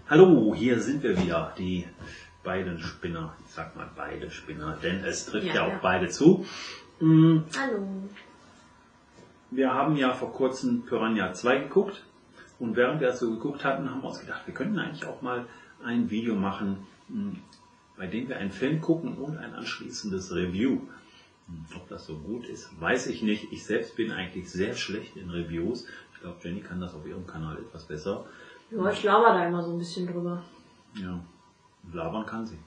Hallo, hier sind wir wieder, die beiden Spinner. Ich sag mal beide Spinner, denn es trifft ja auch beide zu. Hallo. Wir haben ja vor kurzem Piranha 2 geguckt und während wir das so geguckt hatten, haben wir uns gedacht, wir könnten eigentlich auch mal ein Video machen, bei dem wir einen Film gucken und ein anschließendes Review. Ob das so gut ist, weiß ich nicht. Ich selbst bin eigentlich sehr schlecht in Reviews. Ich glaube, Jenny kann das auf ihrem Kanal etwas besser. Ja, ich laber da immer so ein bisschen drüber. Ja, labern kann sie.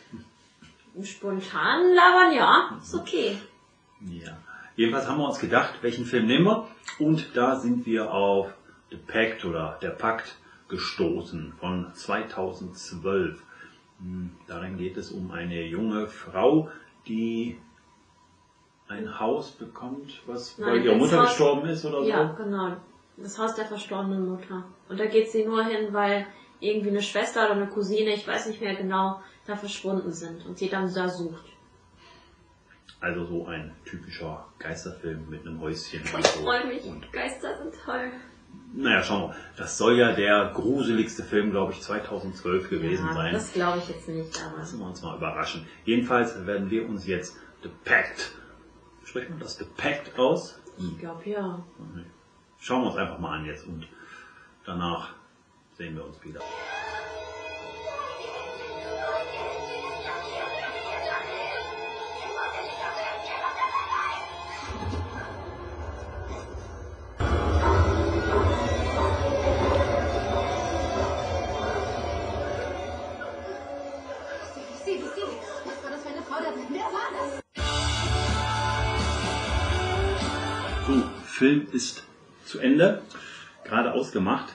Spontan labern, ja, ist okay. Ja, jedenfalls haben wir uns gedacht, welchen Film nehmen wir? Und da sind wir auf The Pact oder Der Pakt gestoßen von 2012. Darin geht es um eine junge Frau, die ein Haus bekommt, weil ihre Mutter gestorben ist oder so? Ja, genau. Das Haus der verstorbenen Mutter. Und da geht sie nur hin, weil irgendwie eine Schwester oder eine Cousine, ich weiß nicht mehr genau, da verschwunden sind und sie dann da sucht. Also so ein typischer Geisterfilm mit einem Häuschen. Ich freue mich, Geister sind toll. Naja, schauen wir. Das soll ja der gruseligste Film, glaube ich, 2012 gewesen sein. Das glaube ich jetzt nicht, aber... Lassen wir uns mal überraschen. Jedenfalls werden wir uns jetzt The Pact. Spricht man das The Pact aus? Ich glaube ja. Okay. Schauen wir uns einfach mal an jetzt und danach sehen wir uns wieder. Was war das für eine Frau? Wer war das? So, Film ist zu Ende, gerade ausgemacht.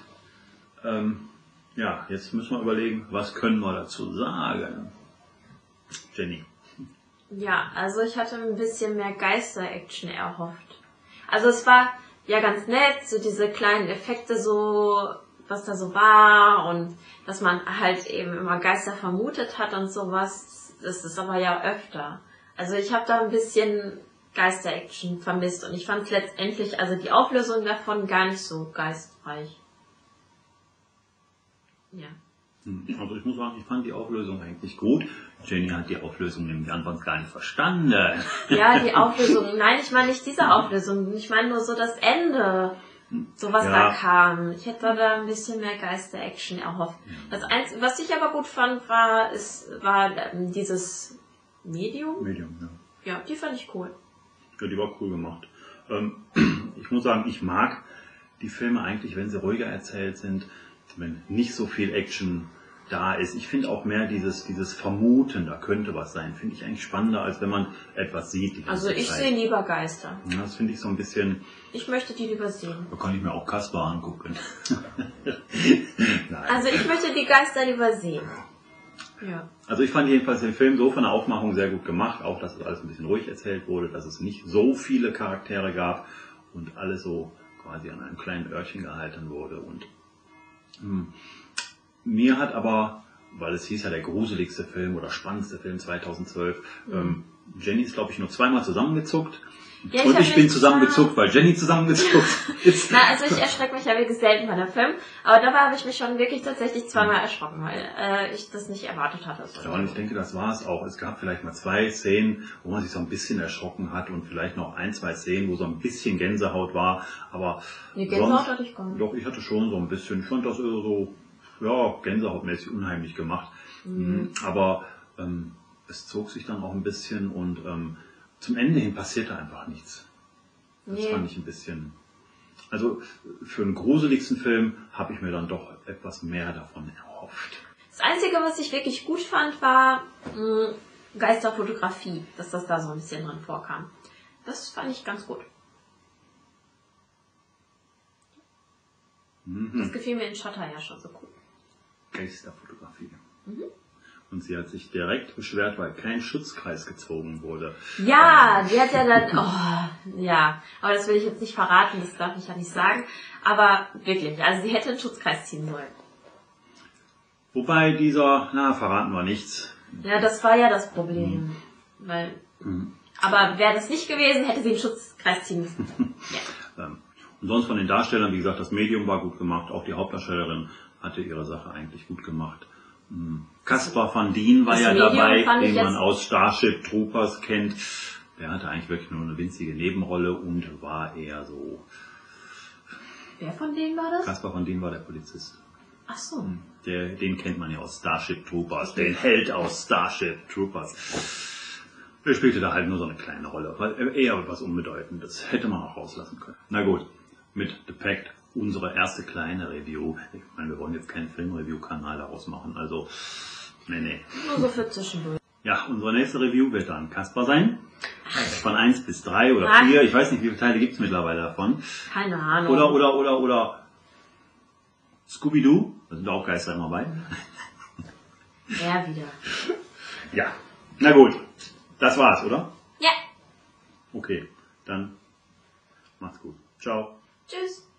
Ja, jetzt müssen wir überlegen, was können wir dazu sagen. Jenny. Ja, also ich hatte ein bisschen mehr Geister-Action erhofft. Also es war ja ganz nett, so diese kleinen Effekte so, was da so war und dass man halt eben immer Geister vermutet hat und sowas. Das ist aber ja öfter. Also ich habe da ein bisschen Geister-Action vermisst und ich fand es letztendlich, also die Auflösung davon gar nicht so geistreich. Ja. Also ich muss sagen, ich fand die Auflösung eigentlich gut. Jenny hat die Auflösung nämlich anfangs gar nicht verstanden. Ja, die Auflösung. Nein, ich meine nicht diese Auflösung. Ich meine nur so das Ende. So was da kam. Ich hätte da ein bisschen mehr Geister-Action erhofft. Das Einzige, was ich aber gut fand, war dieses Medium. Medium, ja. Ja, die fand ich cool. Ja, die war cool gemacht. Ich muss sagen, ich mag die Filme eigentlich, wenn sie ruhiger erzählt sind, wenn nicht so viel Action da ist. Ich finde auch mehr dieses Vermuten, da könnte was sein, finde ich eigentlich spannender, als wenn man etwas sieht. Die ganze Also ich Zeit. sehe lieber Geister. Ja, das finde ich so ein bisschen... Ich möchte die lieber sehen. Da kann ich mir auch Kaspar angucken. Nein. Also ich möchte die Geister lieber sehen. Ja. Also ich fand jedenfalls den Film so von der Aufmachung sehr gut gemacht, auch dass es alles ein bisschen ruhig erzählt wurde, dass es nicht so viele Charaktere gab und alles so quasi an einem kleinen Örtchen gehalten wurde. Und mir hat aber, weil es hieß ja der gruseligste Film oder spannendste Film 2012, Jenny ist glaube ich nur zweimal zusammengezuckt. Ja, und ich bin zusammengezuckt, weil Jenny zusammengezuckt ist. Na, also ich erschrecke mich ja wirklich selten bei der Film, aber dabei habe ich mich schon wirklich tatsächlich zweimal erschrocken, weil ich das nicht erwartet hatte. Ja, und ich denke, das war es auch. Es gab vielleicht mal 2 Szenen, wo man sich so ein bisschen erschrocken hat und vielleicht noch 1, 2 Szenen, wo so ein bisschen Gänsehaut war, aber nee, Gänsehaut hatte ich gar nicht. Doch, ich hatte schon so ein bisschen, ich fand das so, ja, gänsehautmäßig unheimlich gemacht. Aber es zog sich dann auch ein bisschen und zum Ende hin passierte einfach nichts. Das fand ich ein bisschen... Also für den gruseligsten Film habe ich mir dann doch etwas mehr davon erhofft. Das Einzige, was ich wirklich gut fand, war Geisterfotografie, dass das da so ein bisschen drin vorkam. Das fand ich ganz gut. Das gefiel mir in Shutter ja schon so gut. Geisterfotografie. Und sie hat sich direkt beschwert, weil kein Schutzkreis gezogen wurde. Ja, die hat ja dann... Oh, ja, aber das will ich jetzt nicht verraten, das darf ich ja nicht sagen. Aber wirklich, also sie hätte einen Schutzkreis ziehen sollen. Wobei verraten wir nichts. Ja, das war ja das Problem. Weil, aber wäre das nicht gewesen, hätte sie einen Schutzkreis ziehen müssen. Ja. Und sonst von den Darstellern, wie gesagt, das Medium war gut gemacht, auch die Hauptdarstellerin hatte ihre Sache eigentlich gut gemacht. Caspar Van Dien war Das ja Medium dabei, fand ich den man jetzt- aus Starship Troopers kennt. Der hatte eigentlich wirklich nur eine winzige Nebenrolle und war eher so... Wer von denen war das? Caspar Van Dien war der Polizist. Ach so. Den kennt man ja aus Starship Troopers, den Held aus Starship Troopers. Er spielte da halt nur so eine kleine Rolle, eher etwas Unbedeutendes. Hätte man auch rauslassen können. Na gut, mit The Pact, unsere erste kleine Review. Ich meine, wir wollen jetzt keinen Film-Review-Kanal daraus machen, also nee. Nur so für zwischendurch. Ja, unsere nächste Review wird dann Caspar sein. Von 1 bis 3 oder Ach. 4, ich weiß nicht, wie viele Teile gibt es mittlerweile davon. Keine Ahnung. Oder Scooby-Doo, da sind auch Geister immer bei. Er wieder. Ja, na gut, das war's, oder? Ja. Okay, dann macht's gut. Ciao. Tschüss.